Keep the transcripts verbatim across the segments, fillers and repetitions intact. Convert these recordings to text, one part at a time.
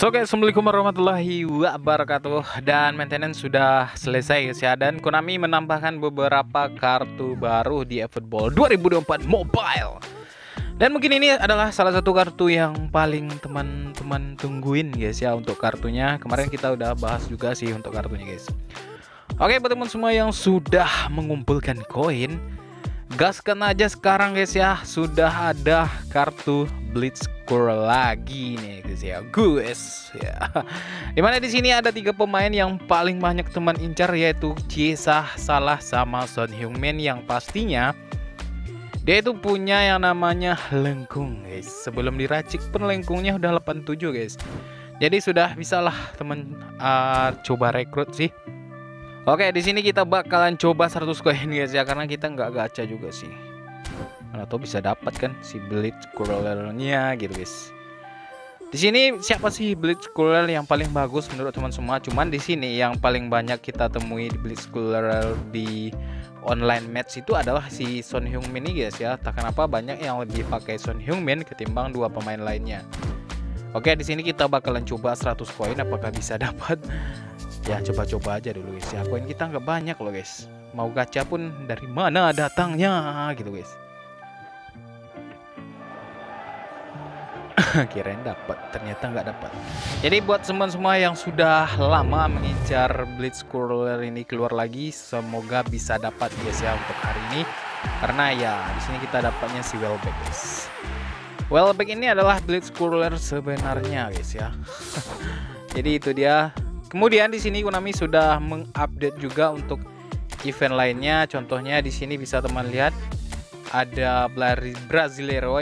So guys, assalamualaikum warahmatullahi wabarakatuh. Dan maintenance sudah selesai guys ya. Dan Konami menambahkan beberapa kartu baru di eFootball dua ribu dua puluh empat Mobile. Dan mungkin ini adalah salah satu kartu yang paling teman-teman tungguin guys ya untuk kartunya. Kemarin kita udah bahas juga sih untuk kartunya guys. Oke, buat teman semua yang sudah mengumpulkan koin, gaskan aja sekarang guys ya. Sudah ada kartu Blitzscore lagi nih guys ya, guys ya. Dimana di sini ada tiga pemain yang paling banyak teman incar, yaitu Chiesa, Salah, sama Son Heung-min, yang pastinya dia itu punya yang namanya lengkung guys. Sebelum diracik pun lengkungnya udah delapan puluh tujuh guys. Jadi sudah bisalah teman uh, coba rekrut sih. Oke, di sini kita bakalan coba seratus koin guys ya, karena kita nggak gacha juga sih. Atau bisa dapat kan si Blitzscore-nya gitu guys. Di sini siapa sih Blitzscore yang paling bagus menurut teman semua? Cuman di sini yang paling banyak kita temui di Blitzscore di online match itu adalah si Son Heung-min guys ya. Tak kenapa banyak yang lebih pakai Son Heung-min ketimbang dua pemain lainnya. Oke, di sini kita bakalan coba seratus koin, apakah bisa dapat? Ya coba-coba aja dulu guys ya. Koin kita nggak banyak loh guys. Mau gacha pun dari mana datangnya gitu guys. Kirain dapat, ternyata nggak dapat. Jadi buat teman semua yang sudah lama mengincar Blitzscore ini keluar lagi, semoga bisa dapat guys ya untuk hari ini. Karena ya di sini kita dapatnya si Welbeck guys. Welbeck ini adalah Blitzscore sebenarnya guys ya. Jadi itu dia. Kemudian di sini Konami sudah mengupdate juga untuk event lainnya. Contohnya di sini bisa teman lihat ada Brasileiro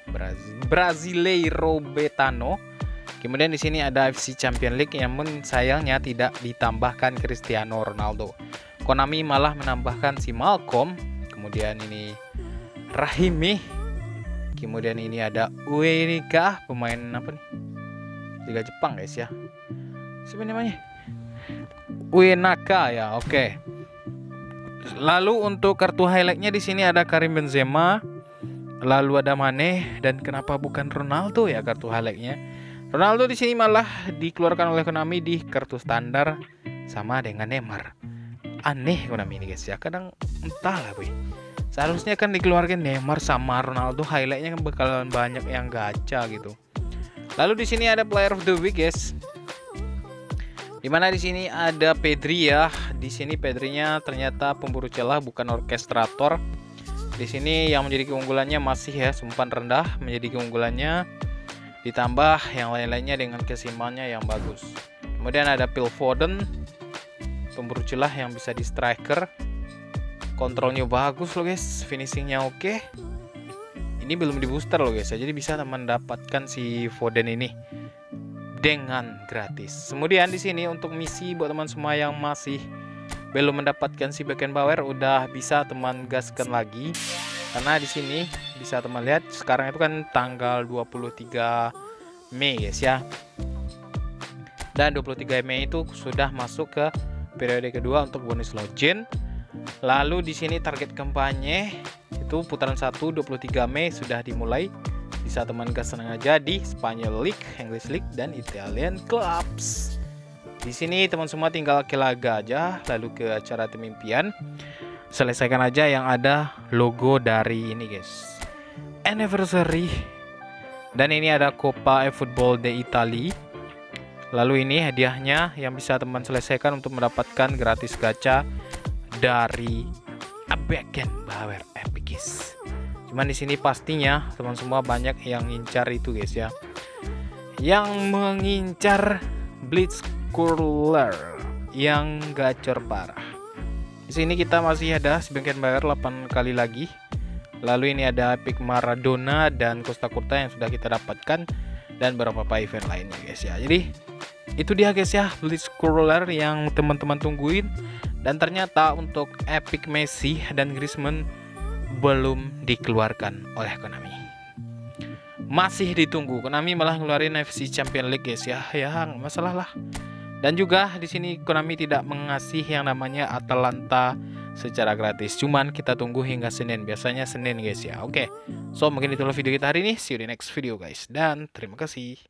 Brasileiro Betano. Kemudian di sini ada F C Champions League, yang sayangnya tidak ditambahkan Cristiano Ronaldo. Konami malah menambahkan si Malcolm. Kemudian ini Rahimi. Kemudian ini ada Uenika, pemain apa nih? Liga Jepang guys ya. Siapa namanya? Uenaka ya, oke. Okay. Lalu untuk kartu highlightnya di sini ada Karim Benzema, lalu ada Mane, dan kenapa bukan Ronaldo ya kartu highlightnya? Ronaldo di sini malah dikeluarkan oleh Konami di kartu standar sama dengan Neymar. Aneh Konami ini guys ya, kadang entahlah boy. Seharusnya kan dikeluarkan Neymar sama Ronaldo, highlightnya kan bakalan banyak yang gacha gitu. Lalu di sini ada Player of the Week guys. Dimana di sini ada Pedri ya. Di sini Pedrinya ternyata pemburu celah, bukan orkestrator. Di sini yang menjadi keunggulannya masih ya umpan rendah menjadi keunggulannya, ditambah yang lain-lainnya dengan keseimbangannya yang bagus. Kemudian ada Phil Foden, pemburu celah yang bisa di striker. Kontrolnya bagus loh guys, finishingnya oke. Ini belum di booster loh guys ya, jadi bisa teman dapatkan si Foden ini dengan gratis. Kemudian di sini untuk misi buat teman semua yang masih belum mendapatkan si Beckenbauer, udah bisa teman gaskan lagi. Karena di sini bisa teman lihat sekarang itu kan tanggal dua puluh tiga Mei guys ya. Dan dua puluh tiga Mei itu sudah masuk ke periode kedua untuk bonus login. Lalu di sini target kampanye itu putaran satu dua puluh tiga Mei sudah dimulai. Bisa teman gas senang aja di Spanyol League, English League, dan Italian Clubs. Di sini teman semua tinggal ke laga aja, lalu ke acara tim impian. Selesaikan aja yang ada logo dari ini guys, anniversary. Dan ini ada Coppa eFootball de Italia. Lalu ini hadiahnya yang bisa teman selesaikan untuk mendapatkan gratis gacha dari Beckenbauer Epicus. Cuman di sini pastinya teman semua banyak yang ngincar itu guys ya, yang mengincar Blitzscore yang gacor parah. Di sini kita masih ada si Beckenbauer delapan kali lagi. Lalu ini ada Epic Maradona dan Costa Curta yang sudah kita dapatkan, dan beberapa event lainnya guys ya. Jadi itu dia guys ya Blitzscore yang teman-teman tungguin. Dan ternyata untuk Epic Messi dan Griezmann belum dikeluarkan oleh Konami. Masih ditunggu. Konami malah ngeluarin F C Champions League guys ya. Ya nggak masalah lah. Dan juga di sini Konami tidak mengasih yang namanya Atalanta secara gratis. Cuman kita tunggu hingga Senin. Biasanya Senin guys ya. Oke. So mungkin itulah video kita hari ini. See you di next video guys. Dan terima kasih.